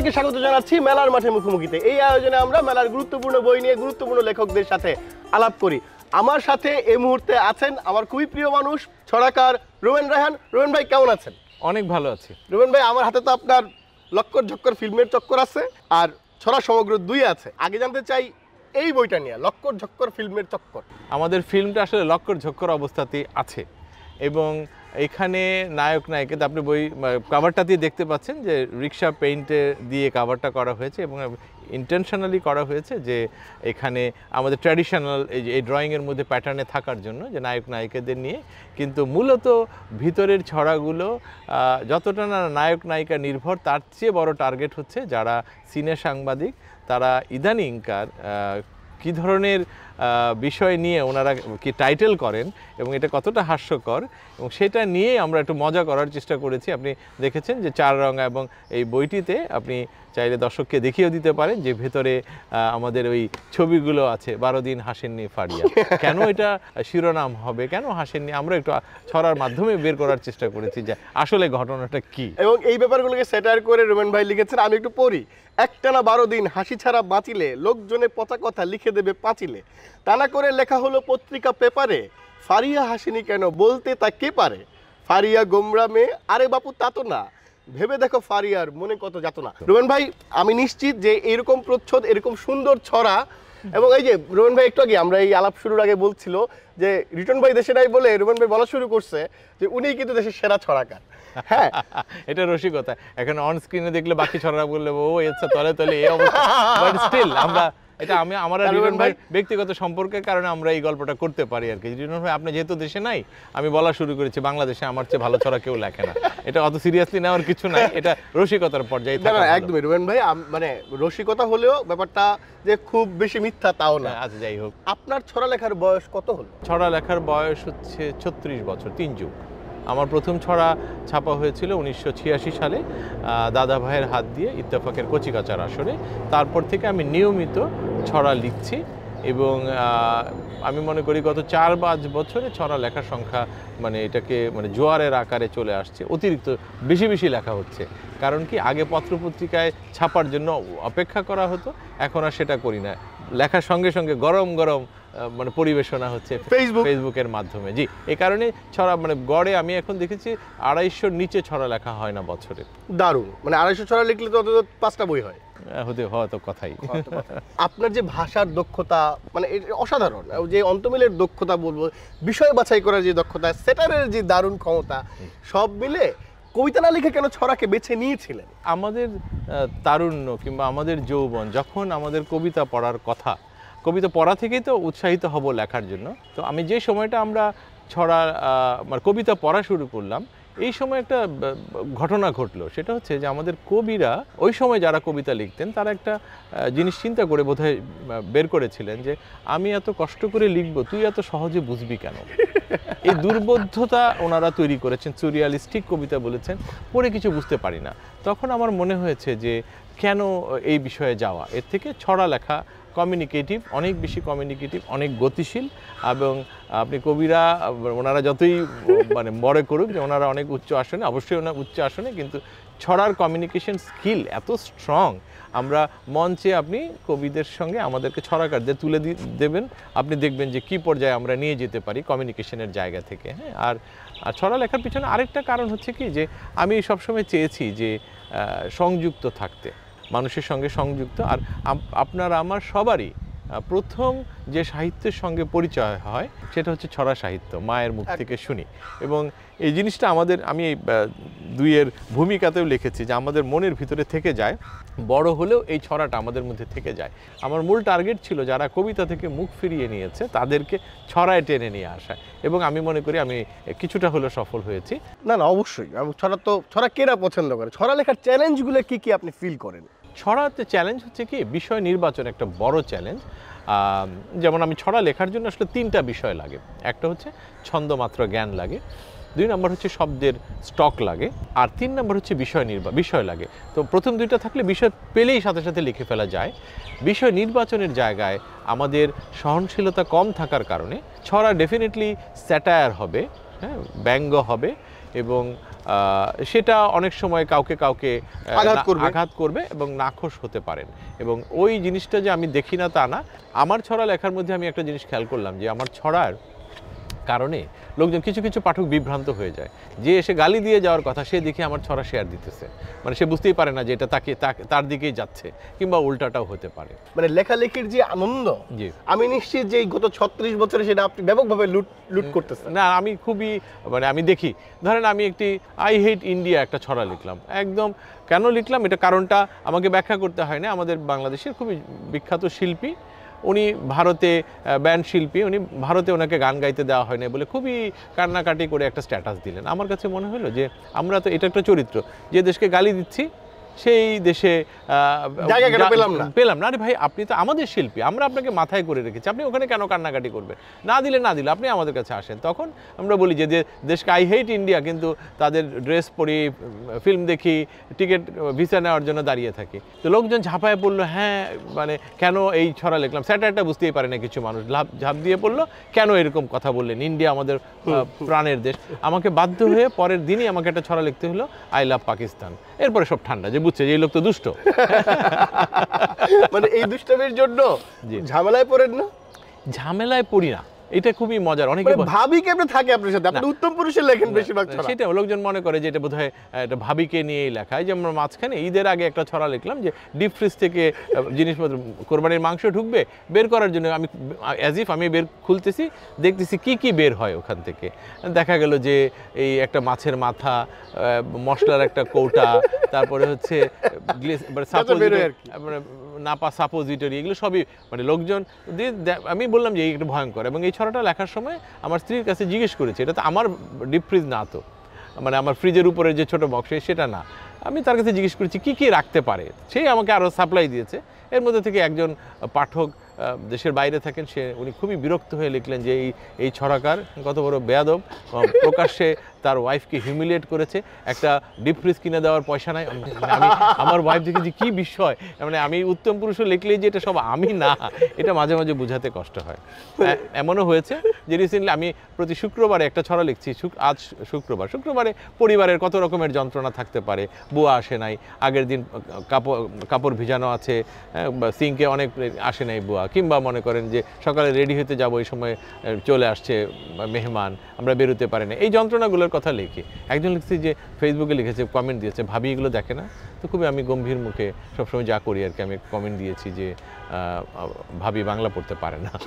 সবাইকে স্বাগত জানাচ্ছি মেলার মাঠে মুখোমুখিতে। এই আয়োজনে আমরা মেলার গুরুত্বপূর্ণ বই নিয়ে গুরুত্বপূর্ণ লেখকদের সাথে আলাপ করি। আমার সাথে এই মুহূর্তে আছেন আমার খুবই প্রিয় মানুষ, ছড়াকার রোমেন রায়হান। রোমেন ভাই কেমন আছেন? অনেক ভালো আছি। রোমেন ভাই, আমার হাতে তো আপনার লক্কর ঝক্কর ফিল্মের চক্কর আছে আর ছড়া সমগ্র 2 আছে। আগে জানতে চাই এই বইটা নিয়ে, লক্কর ঝক্কর ফিল্মের চক্কর। আমাদের ফিল্মটা আসলে লক্কর ঝক্কর অবস্থাতেই আছে এবং এখানে নায়ক নায়িকা আপনি বই কাভারটাতেই দেখতে পাচ্ছেন যে রিক্সা পেইন্টে দিয়ে কাভারটা করা হয়েছে এবং ইন্টেনশনালি করা হয়েছে যে এখানে আমাদের ট্র্যাডিশনাল এই ড্রয়িংয়ের মধ্যে প্যাটার্নে থাকার জন্য যে নায়ক নায়িকাদের নিয়ে, কিন্তু মূলত ভিতরের ছড়াগুলো যতটা না নায়ক নায়িকা নির্ভর তার চেয়ে বড় টার্গেট হচ্ছে যারা সিনে সাংবাদিক, তারা ইদানিংকার কী ধরনের বিষয় নিয়ে ওনারা কি টাইটেল করেন এবং এটা কতটা হাস্যকর এবং সেটা নিয়ে আমরা একটু মজা করার চেষ্টা করেছি। আপনি দেখেছেন যে 4 রঙা এবং এই বইটিতে আপনি চাইলে দর্শককে দেখিয়েও দিতে পারেন যে ভেতরে আমাদের ওই ছবিগুলো আছে। 12 দিন হাসেননি ফারিয়া, কেন এটা শিরোনাম হবে, কেন হাসেননি, আমরা একটু ছড়ার মাধ্যমে বের করার চেষ্টা করেছি যে আসলে ঘটনাটা কি। এবং এই ব্যাপারগুলোকে সেটার করে রোমেন ভাই লিখেছেন, আমি একটু পড়ি। একটানা 12 দিন হাসি ছাড়া বাঁচিলে লোকজনে পচা কথা লিখে দেবে পাঁচিলে, তা না করে লেখা হলো পত্রিকা পেপারে ফারিয়া হাসেনি কেন বলতে তা কে পারে, ফারিয়া গোমরা মেয়ে, আরে বাপু তা তো না, ভেবে দেখো ফারিয়ার মনে কত যাতনা। রোমেন ভাই, আমি নিশ্চিত যে এরকম প্রচ্ছদ, এরকম সুন্দর ছড়া, এবং এই যে রোমেন ভাই একটু আগে আমরা এই আলাপ শুরুর আগে বলছিল যে রিটন ভাই দেশে নাই বলে রোমেন ভাই বলা শুরু করছে যে উনিই কিন্তু দেশের সেরা ছড়াকার। হ্যাঁ, এটা রসিকতা। এখন অন স্ক্রিনে দেখলে বাকি ছড়া বললে ও আচ্ছা তলে তলে এই অবস্থা, বাট স্টিল আমরা এটা আমার রিটন ভাই ব্যক্তিগত সম্পর্কের কারণে আমরা এই গল্পটা করতে পারি আর কি। রিটন ভাই আপনি যেহেতু দেশে নাই, আমি বলা শুরু করেছি বাংলাদেশে আমার চেয়ে ভালো ছড়া কেউ লেখে না। এটা অত সিরিয়াসলি নেওয়ার কিছু নাই, এটা রসিকতার পর্যায়ে থাকে। একদমই রোমেন ভাই, মানে রসিকতা হলেও ব্যাপারটা যে খুব বেশি মিথ্যা তাও না। আচ্ছা, যাই হোক, আপনার ছড়া লেখার বয়স কত হলো? ছড়া লেখার বয়স হচ্ছে 36 বছর, 3 যুগ। আমার প্রথম ছড়া ছাপা হয়েছিল 1986 সালে দাদা ভাইয়ের হাত দিয়ে ইত্তেফাকের কচিকাচার আসরে। তারপর থেকে আমি নিয়মিত ছড়া লিখছি এবং আমি মনে করি গত 4-5 বছরে ছড়া লেখার সংখ্যা মানে এটাকে মানে জোয়ারের আকারে চলে আসছে, অতিরিক্ত বেশি বেশি লেখা হচ্ছে। কারণ কি, আগে পত্রপত্রিকায় ছাপার জন্য অপেক্ষা করা হতো, এখন আর সেটা করি না। লেখার সঙ্গে সঙ্গে গরম গরম মানে পরিবেশনা হচ্ছে ফেসবুকের মাধ্যমে। জি, এই কারণে ছড়া মানে গড়ে আমি এখন দেখেছি 250-র নিচে ছড়া লেখা হয় না বছরে। দারুণ, মানে 250 ছড়া লিখলে তো অন্তত 5টা বই হয়। হয়তো কথাই। আপনার যে ভাষার দক্ষতা মানে অসাধারণ, যে অন্তমিলের দক্ষতা বলবো, বিষয় বাছাই করার যে দক্ষতা, সেটারের যে দারুণ ক্ষমতা, সব মিলে কবিতা না লিখে কেন ছড়াকে বেছে নিয়েছিলেন? আমাদের তারুণ্য কিংবা আমাদের যৌবন, যখন আমাদের কবিতা পড়ার কথা, কবিতা পড়া থেকেই তো উৎসাহিত হব লেখার জন্য। তো আমি যে সময়টা আমরা ছড়া মানে কবিতা পড়া শুরু করলাম, এই সময় একটা ঘটনা ঘটলো। সেটা হচ্ছে যে আমাদের কবিরা ওই সময় যারা কবিতা লিখতেন তারা একটা জিনিস চিন্তা করে বোধহয় বের করেছিলেন যে আমি এত কষ্ট করে লিখবো, তুই এত সহজে বুঝবি কেন। এই দুর্বোধ্যতা ওনারা তৈরি করেছেন, সুরিয়ালিস্টিক কবিতা বলেছেন, পড়ে কিছু বুঝতে পারি না। তখন আমার মনে হয়েছে যে কেন এই বিষয়ে যাওয়া, এর থেকে ছড়া লেখা কমিউনিকেটিভ, অনেক বেশি কমিউনিকেটিভ, অনেক গতিশীল। এবং আপনি কবিরা ওনারা যতই মানে মনে করুক যে ওনারা অনেক উচ্চ আসনে, অবশ্যই ওনার উচ্চ আসনে, কিন্তু ছড়ার কমিউনিকেশন স্কিল এত স্ট্রং, আমরা মঞ্চে আপনি কবিদের সঙ্গে আমাদেরকে ছড়াকারদের তুলে দেবেন, আপনি দেখবেন যে কী পর্যায়ে আমরা নিয়ে যেতে পারি কমিউনিকেশনের জায়গা থেকে। হ্যাঁ, আর ছড়া লেখার পিছনে আরেকটা কারণ হচ্ছে কি, যে আমি সবসময় চেয়েছি যে সংযুক্ত থাকতে, মানুষের সঙ্গে সংযুক্ত। আর আপনার আমার সবারই প্রথম যে সাহিত্যের সঙ্গে পরিচয় হয় সেটা হচ্ছে ছড়া সাহিত্য, মায়ের মুখ থেকে শুনি। এবং এই জিনিসটা আমাদের, আমি এই 2-এর ভূমিকাতেও লিখেছি যে আমাদের মনের ভিতরে থেকে যায়, বড় হলেও এই ছড়াটা আমাদের মধ্যে থেকে যায়। আমার মূল টার্গেট ছিল যারা কবিতা থেকে মুখ ফিরিয়ে নিয়েছে তাদেরকে ছড়ায় টেনে নিয়ে আসা, এবং আমি মনে করি আমি কিছুটা হলেও সফল হয়েছি। না, অবশ্যই। ছড়া কেরা পছন্দ করে? ছড়া লেখার চ্যালেঞ্জগুলো কি কি আপনি ফিল করেন? ছড়াতে চ্যালেঞ্জ হচ্ছে কি, বিষয় নির্বাচন একটা বড় চ্যালেঞ্জ। যেমন আমি ছড়া লেখার জন্য আসলে 3টা বিষয় লাগে। একটা হচ্ছে ছন্দমাত্র জ্ঞান লাগে, 2 নম্বর হচ্ছে শব্দের স্টক লাগে, আর 3 নম্বর হচ্ছে বিষয় লাগে। তো প্রথম 2টা থাকলে বিষয় পেলেই সাথে সাথে লিখে ফেলা যায়। বিষয় নির্বাচনের জায়গায় আমাদের সহনশীলতা কম থাকার কারণে ছড়া ডেফিনেটলি স্যাটায়ার হবে, হ্যাঁ, ব্যঙ্গ হবে, এবং সেটা অনেক সময় কাউকে কাউকে আঘাত করবে এবং নাখোশ হতে পারেন। এবং ওই জিনিসটা যে আমি দেখি না তা না, আমার ছড়া লেখার মধ্যে আমি একটা জিনিস খেয়াল করলাম যে আমার ছড়ার কারণে লোকজন কিছু কিছু পাঠক বিভ্রান্ত হয়ে যায়, যে এসে গালি দিয়ে যাওয়ার কথা সে দেখে আমার ছড়া শেয়ার দিতেছে, মানে সে বুঝতেই পারে না যে এটা তার দিকেই যাচ্ছে, কিংবা উল্টাটাও হতে পারে। মানে লেখালেখির যে আনন্দ, জি, আমি নিশ্চিত যে গত 36 বছরে সেটা আপনি ব্যাপকভাবে লুট করতেছেন। না আমি খুবই মানে আমি দেখি, ধরেন আমি একটি আই হেট ইন্ডিয়া একটা ছড়া লিখলাম, একদম কেন লিখলাম এটা কারণটা আমাকে ব্যাখ্যা করতে হয় না। আমাদের বাংলাদেশের খুবই বিখ্যাত শিল্পী, উনি ভারতে ব্যান্ড শিল্পী, উনি ভারতে ওনাকে গান গাইতে দেওয়া হয় না বলে খুবই কান্নাকাটি করে একটা স্ট্যাটাস দিলেন। আমার কাছে মনে হলো যে আমরা তো এটা একটা চরিত্র, যে দেশকে গালি দিচ্ছি সেই দেশে পেলাম না। আরে ভাই, আপনি তো আমাদের শিল্পী, আমরা আপনাকে মাথায় করে রেখেছি, আপনি ওখানে কেন কান্নাকাটি করবেন? না দিলে আপনি আমাদের কাছে আসেন। তখন আমরা বলি যে দেশকে আই হেট ইন্ডিয়া, কিন্তু তাদের ড্রেস পরি, ফিল্ম দেখি, টিকিট ভিসা নেওয়ার জন্য দাঁড়িয়ে থাকি। তো লোকজন ঝাঁপায় পড়লো, হ্যাঁ মানে কেন এই ছড়া লিখলাম, স্যাটারটা বুঝতেই পারে না কিছু মানুষ, ঝাঁপ দিয়ে পড়লো, কেন এরকম কথা বললেন, ইন্ডিয়া আমাদের প্রাণের দেশ। আমাকে বাধ্য হয়ে পরের দিনই আমাকে একটা ছড়া লিখতে হলো, আই লাভ পাকিস্তান। এরপরে সব ঠান্ডা, যে বুঝছে যে এই লোক তো দুষ্ট। মানে এই দুষ্টামির জন্য ঝামেলায় পড়েন না? ঝামেলায় পড়ি না, এটা খুবই মজার। অনেকে ভাবি কেমনে থাকে আপনার সাথে, আপনি উত্তম পুরুষের লেখেন বেশিরভাগ ছড়া। সেটা লোকজন মনে করে যে এটা বোধহয় এটা ভাবিকে নিয়েই লেখা। যে আমরা মাঝখানে ঈদের আগে একটা ছড়া লিখলাম যে ডিপ ফ্রিজ থেকে জিনিসপত্র, কোরবানির মাংস ঢুকবে, বের করার জন্য আমি আমি বের খুলতেছি, দেখতেছি কি কি বের হয় ওখান থেকে। দেখা গেল যে এই একটা মাছের মাথা, মশলার একটা কৌটা, তারপরে হচ্ছে নাপা সাপোজিটরি, এগুলো সবই মানে লোকজন দিয়ে। আমি বললাম যে এটা ভয়ঙ্কর, এবং এই ছড়াটা লেখার সময় আমার স্ত্রীর কাছে জিজ্ঞেস করেছি, এটা তো আমার ডিপ ফ্রিজ না, তো মানে আমার ফ্রিজের উপরে যে ছোটো বক্স সেটা না। আমি তার কাছে জিজ্ঞেস করেছি কী কী রাখতে পারে, সেই আমাকে আরও সাপ্লাই দিয়েছে। এর মধ্যে থেকে একজন পাঠক দেশের বাইরে থাকেন, উনি খুবই বিরক্ত হয়ে লিখলেন যে এই ছড়াকার কত বড় বেয়াদব, প্রকাশ্যে তার ওয়াইফকে হিউমিলিয়েট করেছে, একটা ডিপ ফ্রিজ কিনে দেওয়ার পয়সা নাই। আমি আমার ওয়াইফ দেখে যে কী বিষয়, মানে আমি উত্তম পুরুষও লিখলেই যে এটা সব আমি না, এটা মাঝে মাঝে বোঝাতে কষ্ট হয়। এমনও হয়েছে যে রিসেন্টলি আমি প্রতি শুক্রবারে একটা ছড়া লিখছি, আজ শুক্রবারে পরিবারের কত রকমের যন্ত্রণা থাকতে পারে, বুয়া আসে নাই, আগের দিন কাপড় ভিজানো আছে, সিঙ্কে অনেক আসে নাই বুয়া, কিংবা মনে করেন যে সকালে রেডি হতে যাবো, এই সময় চলে আসছে মেহমান, আমরা বেরোতে পারি না, এই যন্ত্রণাগুলোর কথা লিখি। একজন লিখছি যে ফেসবুকে লিখেছে, কমেন্ট দিয়েছে, ভাবি এগুলো দেখে না? তো খুবই আমি গম্ভীর মুখে সবসময় যা করি আর কি, আমি কমেন্ট দিয়েছি যে ভাবি বাংলা পড়তে পারে না।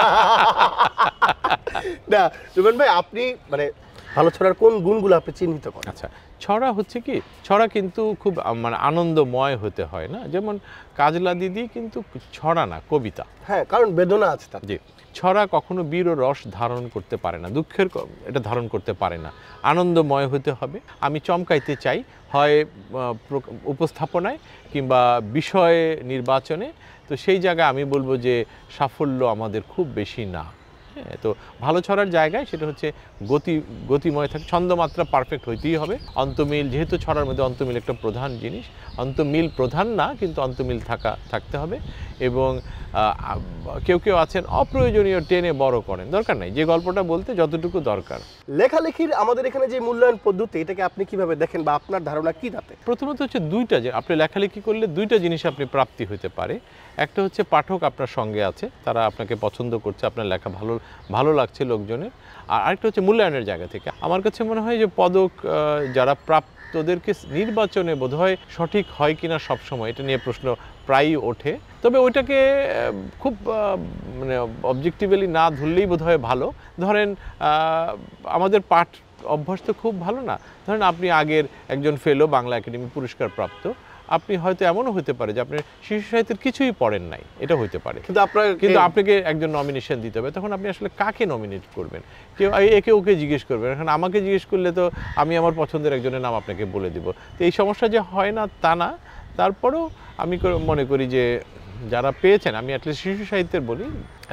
না রুবেন ভাই, আপনি মানে ভালো ছড়ার কোন গুণগুলো আপনি চিহ্নিত করেন? আচ্ছা, ছড়া হচ্ছে কি, ছড়া কিন্তু খুব মানে আনন্দময় হতে হয় না। যেমন কাজলা দিদি কিন্তু ছড়া না, কবিতা। হ্যাঁ, কারণ বেদনা আছে তার। জি, ছড়া কখনো বীর ও রস ধারণ করতে পারে না, দুঃখের এটা ধারণ করতে পারে না। আনন্দময় হতে হবে। আমি চমকাইতে চাই, হয় উপস্থাপনায় কিংবা বিষয় নির্বাচনে। তো সেই জায়গায় আমি বলবো যে সাফল্য আমাদের খুব বেশি না। হ্যাঁ, তো ভালো ছড়ার জায়গায় সেটা হচ্ছে গতিময় থাকে, ছন্দমাত্রা পারফেক্ট হইতেই হবে। অন্তমিল, যেহেতু ছড়ার মধ্যে অন্তমিল একটা প্রধান জিনিস, অন্তমিল প্রধান না কিন্তু অন্তমিল থাকতে হবে। এবং কেউ আছেন অপ্রয়োজনীয় টেনে বড় করেন, দরকার নাই, যে গল্পটা বলতে যতটুকু দরকার। লেখালেখির আমাদের এখানে যে মূল্যায়ন পদ্ধতি, এটাকে আপনি কিভাবে দেখেন বা আপনার ধারণা কি তাতে? প্রথমত হচ্ছে দুইটা, যে আপনি লেখালেখি করলে দুইটা জিনিস আপনি প্রাপ্তি হতে পারে। একটা হচ্ছে পাঠক আপনার সঙ্গে আছে, তারা আপনাকে পছন্দ করছে, আপনার লেখা ভালো লাগছে লোকজনের। আর আরেকটা হচ্ছে মূল্যায়নের জায়গা থেকে আমার কাছে মনে হয় যে পদক যারা প্রাপ্তদেরকে নির্বাচনে বোধহয় সঠিক হয় কিনা সবসময় এটা নিয়ে প্রশ্ন প্রায়ই ওঠে। তবে ওইটাকে খুব মানে অবজেক্টিভলি না ধরলেই বোধহয় ভালো। ধরেন আমাদের পাঠ অভ্যাস তো খুব ভালো না। ধরেন আপনি আগের একজন ফেলো, বাংলা একাডেমি পুরস্কার প্রাপ্ত, আপনি হয়তো এমনও হতে পারে যে আপনি শিশু সাহিত্যের কিছুই পড়েন নাই, এটা হইতে পারে, কিন্তু আপনাকে একজন নমিনেশন দিতে হবে। তখন আপনি আসলে কাকে নমিনেট করবেন? কেউ একে ওকে জিজ্ঞেস করবেন। এখন আমাকে জিজ্ঞেস করলে তো আমি আমার পছন্দের একজনের নাম আপনাকে বলে দিব। তো এই সমস্যা যে হয় না তা না, তারপরেও আমি মনে করি যে যারা পেয়েছেন, আমি অ্যাটলিস্ট শিশু সাহিত্যের বলি,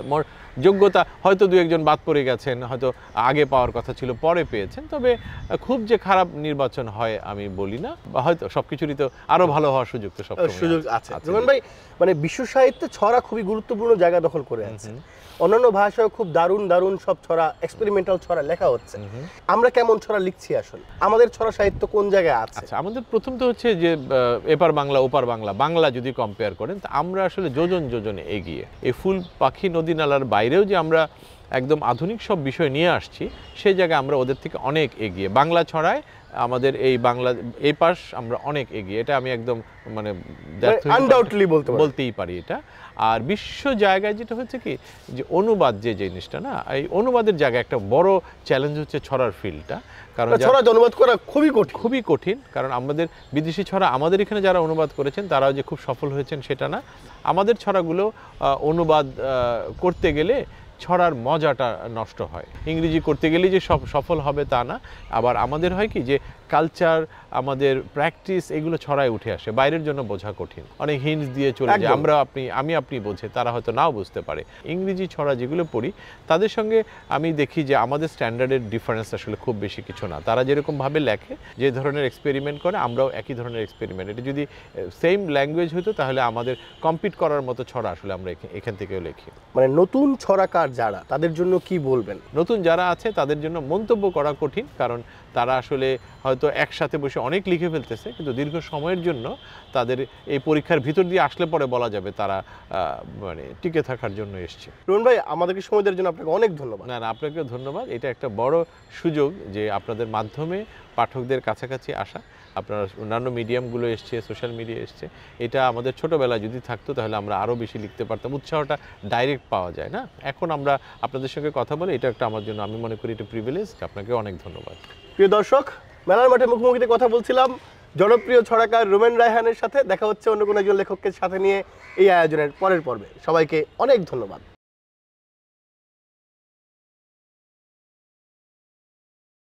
যোগ্যতা হয়তো দু একজন বাদ পড়ে গেছেন, হয়তো আগে পাওয়ার কথা ছিল পরে পেয়েছেন, তবে খুব যে খারাপ নির্বাচন হয় আমি বলি না, বা হয়তো সবকিছুরই তো আরো ভালো হওয়ার সুযোগ তো সব সুযোগ আছে। রোমেন ভাই, মানে বিশ্ব সাহিত্যে ছড়া খুবই গুরুত্বপূর্ণ জায়গা দখল করে আছে। অন্যান্য ভাষায় খুব দারুণ দারুণ সব ছড়া, এক্সপেরিমেন্টাল ছড়া লেখা হচ্ছে। আমরা কেমন ছড়া লিখছি আসলে? আমাদের ছড়া সাহিত্য কোন জায়গায় আছে? আচ্ছা, আমাদের প্রথম তো হচ্ছে যে এপার বাংলা ওপার বাংলা, বাংলা যদি কম্পেয়ার করেন তা আমরা আসলে যোজন যোজনে এগিয়ে। এই ফুল পাখি নদী নালার বাইরেও যে আমরা একদম আধুনিক সব বিষয় নিয়ে আসছি, সেই জায়গায় আমরা ওদের থেকে অনেক এগিয়ে। বাংলা ছড়ায় আমাদের এই বাংলা এই পাশ আমরা অনেক এগিয়ে, এটা আমি একদম মানে আনডাউটলি বলতেই পারি এটা। আর বিশ্ব জায়গায় যেটা হচ্ছে কি, যে অনুবাদ যে জিনিসটা না, এই অনুবাদের জায়গায় একটা বড় চ্যালেঞ্জ হচ্ছে ছড়ার ফিল্ডটা। কারণ ছড়া অনুবাদ করা খুবই কঠিন, কারণ আমাদের বিদেশি ছড়া আমাদের এখানে যারা অনুবাদ করেছেন তারাও যে খুব সফল হয়েছেন সেটা না। আমাদের ছড়াগুলো অনুবাদ করতে গেলে ছড়ার মজাটা নষ্ট হয়। ইংরেজি করতে গেলেই যে সব সফল হবে তা না। আবার আমাদের হয় কি, যে কালচার, আমাদের প্র্যাকটিস, এগুলো ছড়ায় উঠে আসে, বাইরের জন্য বোঝা কঠিন। অনেক হিন্টস দিয়ে চলে যায়, আমি বোঝে, তারা হয়তো নাও বুঝতে পারে। ইংরেজি ছড়া যেগুলো পড়ি তাদের সঙ্গে আমি দেখি যে আমাদের স্ট্যান্ডার্ডের ডিফারেন্স আসলে খুব বেশি কিছু না। তারা যেরকমভাবে লেখে, যে ধরনের এক্সপেরিমেন্ট করে, আমরাও একই ধরনের এক্সপেরিমেন্ট। এটা যদি সেম ল্যাঙ্গুয়েজ হতো তাহলে আমাদের কম্পিট করার মতো ছড়া আসলে আমরা এখান থেকেও লিখি। মানে নতুন ছড়াকার যারা, তাদের জন্য কি বলবেন? নতুন যারা আছে তাদের জন্য মন্তব্য করা কঠিন, কারণ তারা আসলে হয়তো একসাথে বসে অনেক লিখে ফেলতেছে, কিন্তু দীর্ঘ সময়ের জন্য তাদের এই পরীক্ষার ভিতর দিয়ে আসলে পরে বলা যাবে তারা মানে টিকে থাকার জন্য এসছে। রোহন ভাই, আমাদেরকে সময় দেওয়ার জন্য আপনাকে অনেক ধন্যবাদ। না, আপনাকেও ধন্যবাদ। এটা একটা বড় সুযোগ যে আপনাদের মাধ্যমে পাঠকদের কাছাকাছি আসা। আপনার অন্যান্য মিডিয়ামগুলো এসছে, সোশ্যাল মিডিয়া এসছে, এটা আমাদের ছোটোবেলায় যদি থাকতো তাহলে আমরা আরও বেশি লিখতে পারতাম। উৎসাহটা ডাইরেক্ট পাওয়া যায় না। এখন আমরা আপনাদের সঙ্গে কথা বলে, এটা একটা আমার জন্য, আমি মনে করি এটা প্রিভিলেজ। আপনাকে অনেক ধন্যবাদ। প্রিয় দর্শক, মেলার মাঠে মুখোমুখিতে কথা বলছিলাম জনপ্রিয় ছড়াকার রোমেন রায়হানের সাথে। দেখা হচ্ছে অন্য কোনো একজন লেখককে সাথে নিয়ে এই আয়োজনের পরের পর্বে। সবাইকে অনেক ধন্যবাদ।